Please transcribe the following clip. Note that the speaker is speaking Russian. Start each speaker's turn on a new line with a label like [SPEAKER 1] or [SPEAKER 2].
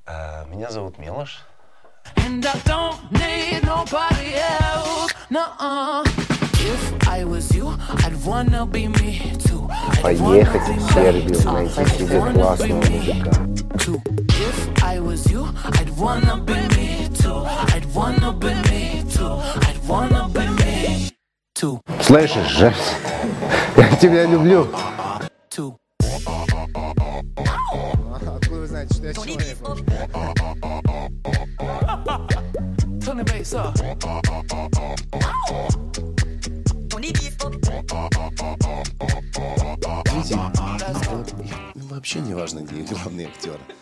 [SPEAKER 1] Меня зовут Милош.
[SPEAKER 2] And I don't need nobody else. Nuh-uh. If I was you, I'd wanna be me too.
[SPEAKER 3] Поехать в Сербию, найти себе классного мужика.
[SPEAKER 2] If I was you, I'd wanna be me too. I'd wanna be me too. I'd wanna be me too.
[SPEAKER 3] Слышишь, Жень? Я тебя люблю.
[SPEAKER 2] Too.
[SPEAKER 4] Откуда вы знаете, что я человек вообще?
[SPEAKER 2] Turn the bass up.
[SPEAKER 4] Вообще не важно, где главный актер.